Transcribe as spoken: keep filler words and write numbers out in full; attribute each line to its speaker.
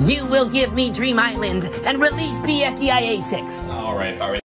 Speaker 1: you will give me Dream Island and release B F D I A six.
Speaker 2: All right, if I were